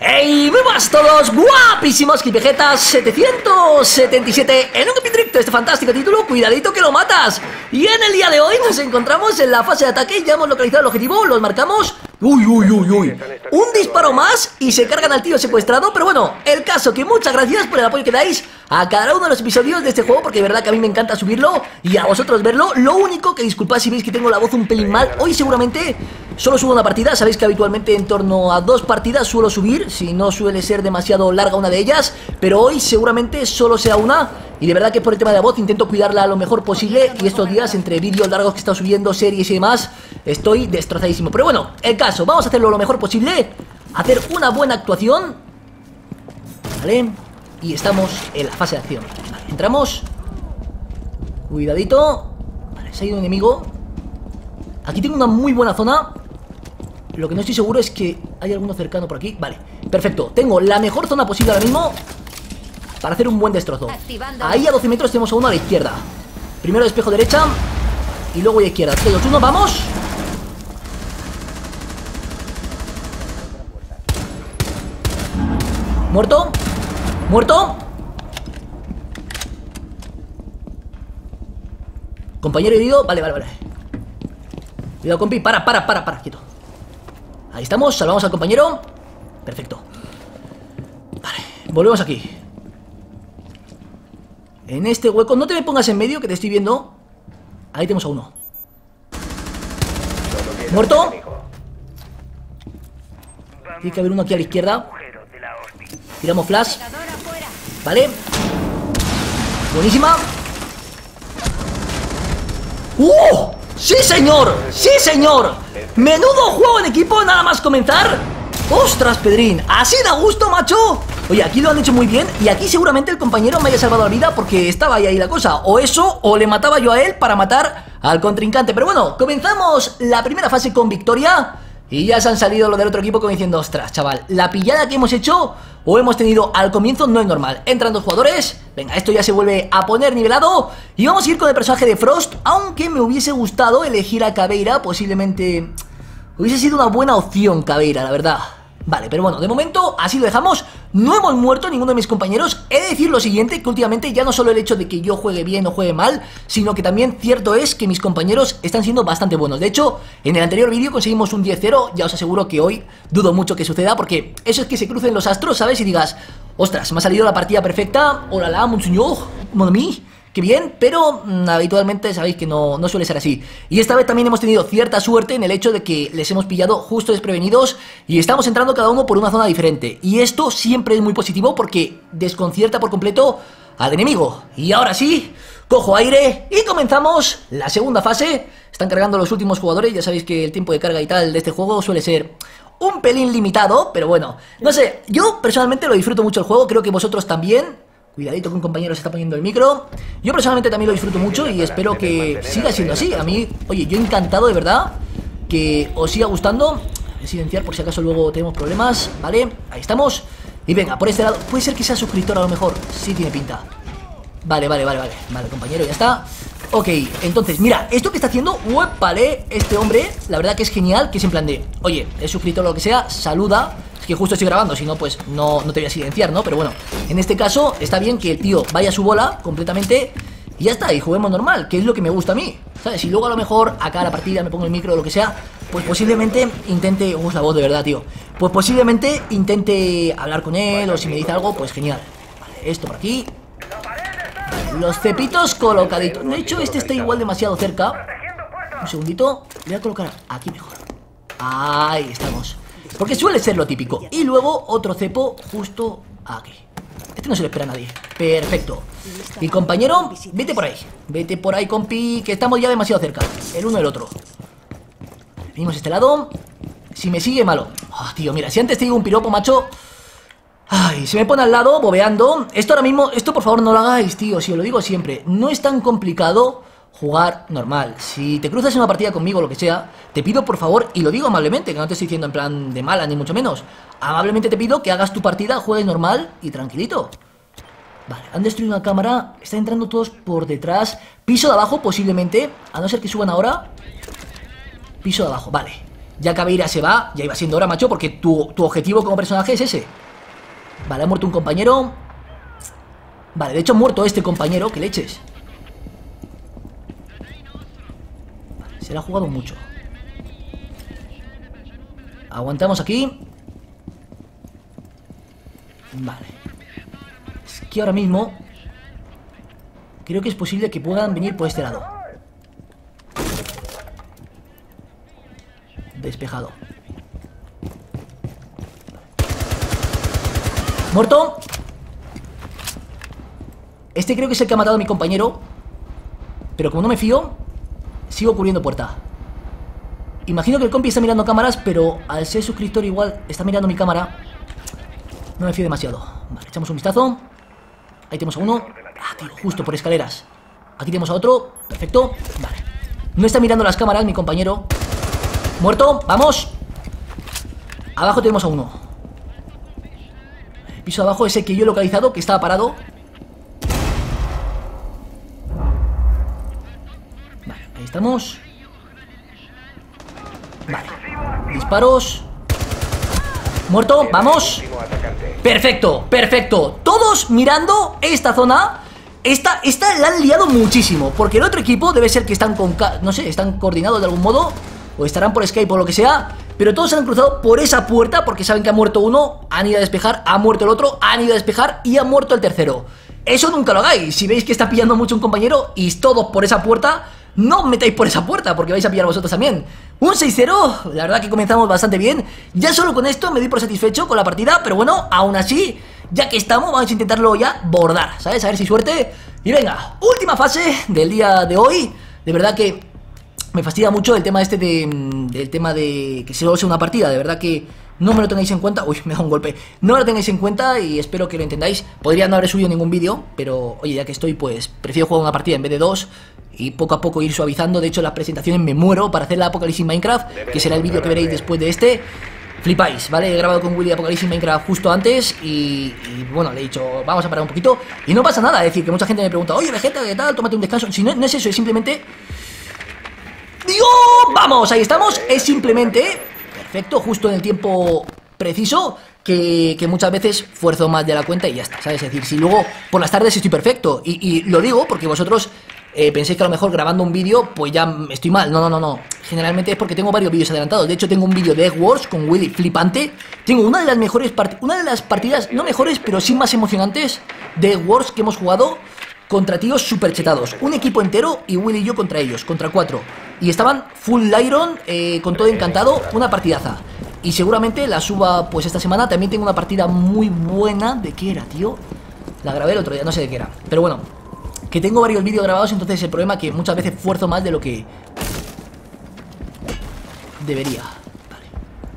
¡Hey! ¡Muy buenas a todos! ¡Guapísimos! Vegetas 777 en un directo de este fantástico título. Cuidadito que lo matas. Y en el día de hoy nos encontramos en la fase de ataque. Ya hemos localizado el objetivo, los marcamos. ¡Uy! Un disparo más y se cargan al tío secuestrado. Pero bueno, el caso que muchas gracias por el apoyo que dais a cada uno de los episodios de este juego, porque de verdad que a mí me encanta subirlo y a vosotros verlo. Lo único que disculpad si veis que tengo la voz un pelín mal. Hoy seguramente solo subo una partida. Sabéis que habitualmente en torno a 2 partidas suelo subir, si no suele ser demasiado larga una de ellas, pero hoy seguramente solo sea una. Y de verdad que por el tema de la voz intento cuidarla lo mejor posible. Y estos días, entre vídeos largos que he estado subiendo, series y demás, estoy destrozadísimo. Pero bueno, el caso, vamos a hacerlo lo mejor posible, hacer una buena actuación. Vale, y estamos en la fase de acción. Vale, entramos. Cuidadito. Vale, se ha ido un enemigo. Aquí tengo una muy buena zona. Lo que no estoy seguro es que hay alguno cercano por aquí. Vale, perfecto. Tengo la mejor zona posible ahora mismo para hacer un buen destrozo. Ahí a 12 metros tenemos a uno a la izquierda. Primero espejo derecha y luego a izquierda. 3, 2, 1, ¡vamos! Muerto. Muerto. Compañero herido. Vale. Cuidado, compi. Para, quieto. Ahí estamos, salvamos al compañero. Perfecto. Vale, volvemos aquí. En este hueco, no te me pongas en medio, que te estoy viendo. Ahí tenemos a uno. Muerto. Tiene que haber uno aquí a la izquierda. Tiramos flash. Vale. Buenísima. ¡Oh! ¡Sí, señor! ¡Sí, señor! ¡Menudo juego en equipo nada más comenzar! ¡Ostras, Pedrín! ¡Así da gusto, macho! Oye, aquí lo han hecho muy bien. Y aquí seguramente el compañero me haya salvado la vida porque estaba ahí la cosa. O eso, o le mataba yo a él para matar al contrincante. Pero bueno, comenzamos la primera fase con victoria. Y ya se han salido los del otro equipo como diciendo: ostras, chaval, la pillada que hemos hecho o hemos tenido al comienzo no es normal. Entran 2 jugadores. Venga, esto ya se vuelve a poner nivelado. Y vamos a ir con el personaje de Frost. Aunque me hubiese gustado elegir a Caveira. Posiblemente hubiese sido una buena opción Caveira, la verdad. Vale, pero bueno, de momento así lo dejamos. No hemos muerto ninguno de mis compañeros. He de decir lo siguiente, que últimamente ya no solo el hecho de que yo juegue bien o juegue mal, sino que también cierto es que mis compañeros están siendo bastante buenos. De hecho, en el anterior vídeo conseguimos un 10-0. Ya os aseguro que hoy dudo mucho que suceda, porque eso es que se crucen los astros, ¿sabes? Y digas: ostras, me ha salido la partida perfecta. Hola, la, monseñor, mon ami. ¡Qué bien! Pero habitualmente sabéis que no suele ser así. Y esta vez también hemos tenido cierta suerte en el hecho de que les hemos pillado justo desprevenidos y estamos entrando cada uno por una zona diferente. Y esto siempre es muy positivo porque desconcierta por completo al enemigo. Y ahora sí, cojo aire y comenzamos la segunda fase. Están cargando los últimos jugadores. Ya sabéis que el tiempo de carga y tal de este juego suele ser un pelín limitado, pero bueno, no sé, yo personalmente lo disfruto mucho el juego. Creo que vosotros también. Cuidadito que un compañero se está poniendo el micro. Yo personalmente también lo disfruto mucho y espero que siga siendo así. A mí, oye, yo encantado de verdad que os siga gustando. Voy a silenciar por si acaso luego tenemos problemas. Vale, ahí estamos. Y venga, por este lado. Puede ser que sea suscriptor a lo mejor. Sí tiene pinta. Vale, compañero, ya está. Ok, entonces, mira, esto que está haciendo, vale, este hombre, la verdad que es genial. Que es en plan de, oye, es suscriptor o lo que sea, saluda. Es que justo estoy grabando, si no, pues no te voy a silenciar, ¿no? Pero bueno, en este caso está bien que el tío vaya a su bola completamente y ya está, y juguemos normal, que es lo que me gusta a mí, ¿sabes? Si luego a lo mejor acá a la partida me pongo el micro o lo que sea, pues posiblemente intente... la voz de verdad, tío. Pues posiblemente intente hablar con él, o si me dice algo, pues genial. Vale, esto por aquí. Vale, los cepitos colocaditos. De hecho, este está igual demasiado cerca. Un segundito, le voy a colocar aquí mejor. Ahí estamos. Porque suele ser lo típico. Y luego otro cepo justo aquí. Este no se le espera a nadie. Perfecto. Y compañero, vete por ahí. Vete por ahí, compi, que estamos ya demasiado cerca. El uno y el otro. Venimos a este lado. Si me sigue, malo. Tío, mira, si antes te digo un piropo, macho. Ay, se me pone al lado, bobeando. Esto ahora mismo, esto por favor no lo hagáis, tío. Si os lo digo siempre, no es tan complicado jugar normal. Si te cruzas en una partida conmigo o lo que sea, te pido por favor, y lo digo amablemente, que no te estoy diciendo en plan de mala ni mucho menos, amablemente te pido que hagas tu partida, juegues normal y tranquilito. Vale, han destruido una cámara. Están entrando todos por detrás. Piso de abajo posiblemente, a no ser que suban ahora. Piso de abajo, vale. Ya Caveira se va, ya iba siendo hora, macho, porque tu objetivo como personaje es ese. Vale, ha muerto un compañero. Vale, de hecho ha muerto este compañero, que leches. Vale, se le ha jugado mucho. Aguantamos aquí. Vale. Es que ahora mismo creo que es posible que puedan venir por este lado. Despejado. Muerto. Este creo que es el que ha matado a mi compañero. Pero como no me fío, sigo cubriendo puerta. Imagino que el compi está mirando cámaras, pero al ser suscriptor igual está mirando mi cámara. No me fío demasiado. Vale, echamos un vistazo. Ahí tenemos a uno. Ah, tío, justo por escaleras. Aquí tenemos a otro. Perfecto. Vale. No está mirando las cámaras mi compañero. Muerto. Vamos. Abajo tenemos a uno. El piso de abajo es el que yo he localizado, que estaba parado. Vale, ahí estamos. Vale. Disparos. Muerto, vamos. Perfecto, perfecto. Todos mirando esta zona. Esta la han liado muchísimo, porque el otro equipo debe ser que están con... no sé, están coordinados de algún modo, o estarán por Skype o lo que sea. Pero todos se han cruzado por esa puerta, porque saben que ha muerto uno, han ido a despejar, ha muerto el otro, han ido a despejar y ha muerto el tercero. Eso nunca lo hagáis. Si veis que está pillando mucho un compañero y todos por esa puerta, no os metáis por esa puerta, porque vais a pillar vosotros también. Un 6-0, la verdad que comenzamos bastante bien. Ya solo con esto me doy por satisfecho con la partida, pero bueno, aún así, ya que estamos, vamos a intentarlo ya bordar, ¿sabes? A ver si suerte. Y venga, última fase del día de hoy. De verdad que me fastidia mucho el tema este del tema de que solo sea una partida. De verdad que no me lo tengáis en cuenta. Uy, me da un golpe. No me lo tengáis en cuenta y espero que lo entendáis. Podría no haber subido ningún vídeo, pero oye, ya que estoy, pues prefiero jugar una partida en vez de dos y poco a poco ir suavizando. De hecho, las presentaciones me muero para hacer la Apocalipsis Minecraft, que será el vídeo que veréis después de este. Flipáis, ¿vale? He grabado con Willy Apocalipsis Minecraft justo antes y bueno, le he dicho, vamos a parar un poquito. Y no pasa nada, es decir, que mucha gente me pregunta, oye, Vegeta, ¿qué tal? Tómate un descanso. Si no, no es eso, es simplemente... ¡Dios! ¡Vamos! Ahí estamos. Es simplemente... Perfecto, justo en el tiempo preciso, que muchas veces fuerzo más de la cuenta y ya está, ¿sabes? Es decir, si luego por las tardes estoy perfecto. Y lo digo porque vosotros penséis que a lo mejor grabando un vídeo pues ya estoy mal. No. Generalmente es porque tengo varios vídeos adelantados. De hecho tengo un vídeo de Egg Wars con Willy flipante. Tengo una de las mejores una de las partidas, no mejores, pero sí más emocionantes de Egg Wars que hemos jugado contra tíos super chetados. Un equipo entero y Willy y yo contra ellos, contra 4. Y estaban full iron, con todo encantado, una partidaza. Y seguramente la suba pues esta semana. También tengo una partida muy buena. ¿De qué era, tío? La grabé el otro día, no sé de qué era. Pero bueno, que tengo varios vídeos grabados. Entonces el problema es que muchas veces fuerzo más de lo que debería. Vale.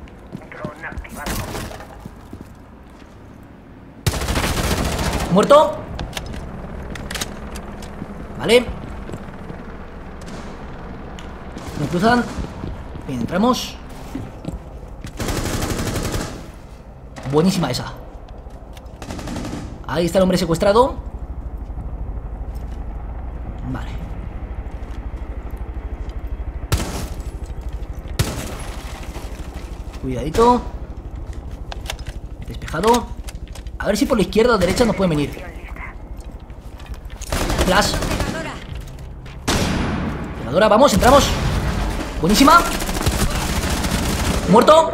Muerto. Vale. Me cruzan. Bien, entramos. Buenísima esa. Ahí está el hombre secuestrado. Vale. Cuidadito. Despejado. A ver si por la izquierda o derecha nos pueden venir. Flash. Pegadora, vamos, entramos. Buenísima. Muerto.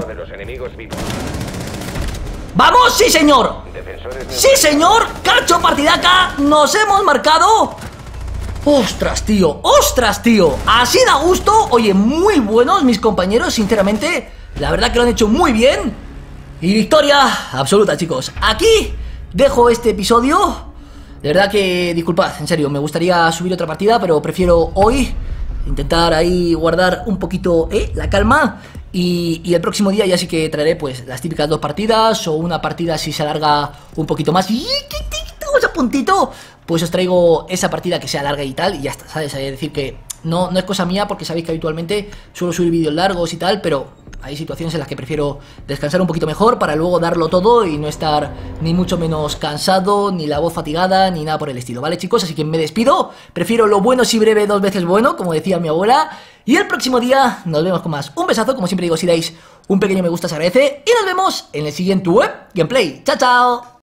¡Vamos! ¡Sí, señor! ¡Sí, señor! ¡Cacho partidaca! ¡Nos hemos marcado! ¡Ostras, tío! ¡Ostras, tío! Así da gusto. Oye, muy buenos mis compañeros, sinceramente. La verdad que lo han hecho muy bien. Y victoria absoluta, chicos. Aquí dejo este episodio. De verdad que, disculpad, en serio, me gustaría subir otra partida, pero prefiero hoy intentar ahí guardar un poquito la calma. Y el próximo día ya sí que traeré pues las típicas 2 partidas o una partida si se alarga un poquito más. Y estamos a puntito, pues os traigo esa partida que sea larga y tal y ya está, ¿sabes? Es decir que No es cosa mía porque sabéis que habitualmente suelo subir vídeos largos y tal, pero hay situaciones en las que prefiero descansar un poquito mejor para luego darlo todo y no estar ni mucho menos cansado, ni la voz fatigada, ni nada por el estilo, ¿vale, chicos? Así que me despido, prefiero lo bueno si breve 2 veces bueno, como decía mi abuela, y el próximo día nos vemos con más. Un besazo, como siempre digo, si dais un pequeño me gusta se agradece, y nos vemos en el siguiente web gameplay. ¡Chao, chao!